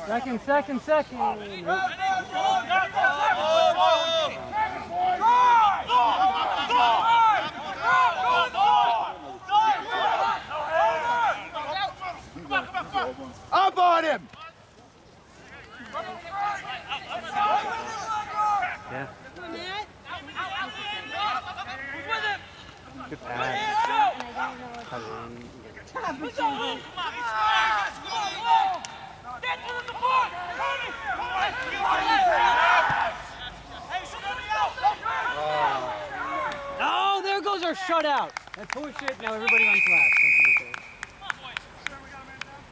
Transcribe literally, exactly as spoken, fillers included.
Second, second, second. Up on him! Yeah. Good pass. Oh, there goes our shutout. That's horseshit. Now everybody runs left.